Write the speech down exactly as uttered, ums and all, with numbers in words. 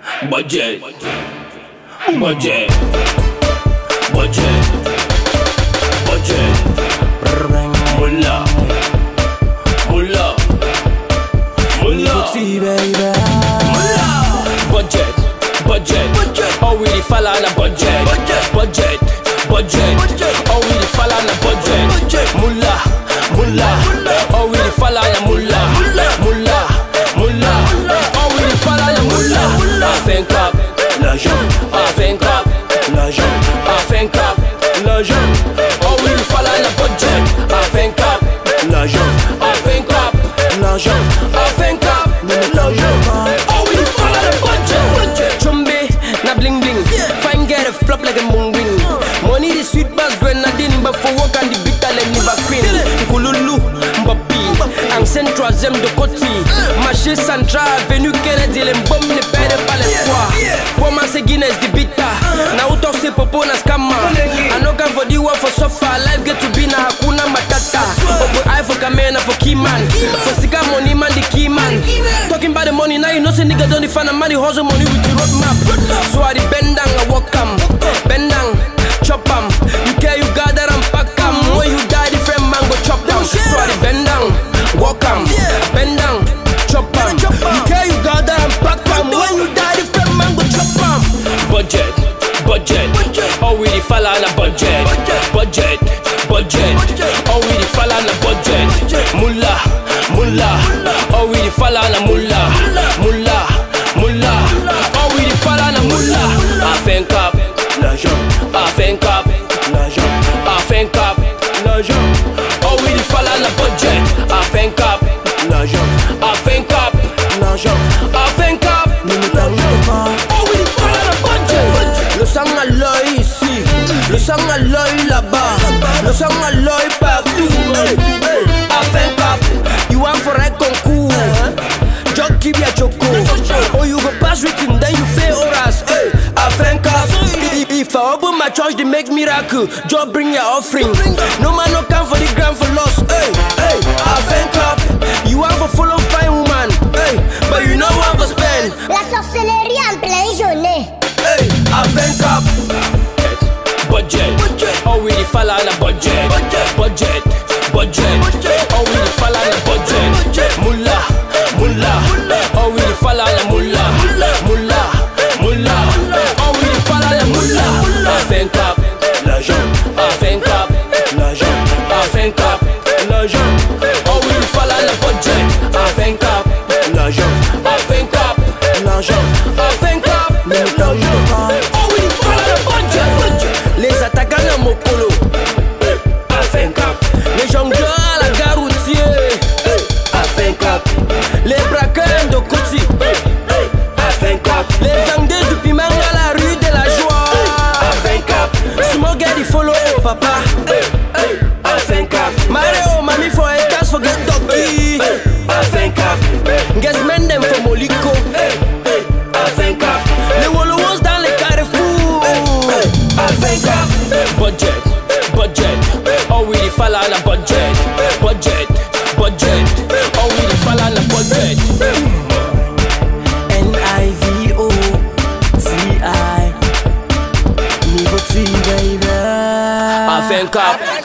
budget, budget, budget, budget, mullah, mullah, mullah, budget, budget, oh we the falla on a budget, budget, budget, oh we the falla on a budget, mullah, mullah, oh we the falla on a mullah, mullah, mullah, oh we the falla on a mullah. AFFAIRE N K A P, l'argent, AFFAIRE N K A P, l'argent, AFFAIRE N K A P, l'argent, oh we the falla on a budget, AFFAIRE N K A P, l'argent, AFFAIRE N K A P, l'argent, AFFAIRE N K A P, l'argent, oh we the falla on a budget. Chumbe, na bling bling, fine get a flop like a moon ring. Money the sweet bass grenadine, but for work and the bitter like Nivo Ti. Kululu, Mbapi, ang central zem de Koti. Marché central, avenue Kennedy, les bombes ne perdent pas l'espoir. Pour moi c'est Guinness the bitter. Na uto se popo na scammer. I no can for the world for suffer. Life get to be na hakuna matata. Obo I for Cameroon for key man. For sika money man the key man. Talking about the money now you know say nigga don't define a man the hustle money with the road map. So I the bend down I walk am, bend down, chop am. You care you gather and pack am. When you die different man go chop down. So I the bend down, walk am, bend down, chop am. You care you gather and pack am. When you die different man go chop am. Budget, budget, oh we the falla on a budget, budget, budget, oh we the falla on a budget, mullah, mullah, oh we the falla on a mullah, mullah, mullah, oh we the falla on a mullah. AFFAIRE N K A P, l'argent, AFFAIRE N K A P, l'argent, AFFAIRE N K A P, l'argent, oh we the falla on a budget, AFFAIRE N K A P, l'argent, AFFAIRE N K A P, l'argent, AFFAIRE N K A P, oh we the falla on a budget. Le sang à l'œil ici, le sang à l'œil là-bas, le sang à l'œil partout. AFFAIRE N K A P, you want for a concours, just give ya choco. Oh you go pass written, then you fail oras. AFFAIRE N K A P, if I open my church they make miracle, just bring your offering. No man no come for the grand for loss. Hey, hey, AFFAIRE N K A P, you want for follow fine woman, hey, but you know want for spend. La sorcellerie en pleine journée. Hey, AFFAIRE N K A P, budget, oh we the falla on a budget, budget, budget, oh we the falla on a budget, mullah, mullah, oh we the falla on a mullah, mullah, mullah, oh we the falla on a mullah. AFFAIRE N K A P, l'argent, AFFAIRE N K A P, l'argent, AFFAIRE N K A P, l'argent, oh we the falla on a budget, AFFAIRE N K A P, l'argent, AFFAIRE N K A P, l'argent, AFFAIRE N K A P, l'argent, oh we the falla on a budget. Les attaquants à Mokolo, AFFAIRE N K A P, les jongleurs à la gare routière, AFFAIRE N K A P, les braqueurs de Koti, AFFAIRE N K A P, les vendeurs du piment à la rue de la joie, AFFAIRE N K A P, small get the follow papa, AFFAIRE N K A P, Mario mami for a dance forget doggy, AFFAIRE N K A P, guess men them for Moliko, AFFAIRE N K A P, les Wolowos dans les carrefours, AFFAIRE N K A P, budget, budget, oh we the falla on a budget, budget, budget, oh we the falla on a budget. N I V O T I Nivo Ti baby. AFFAIRE N K A P.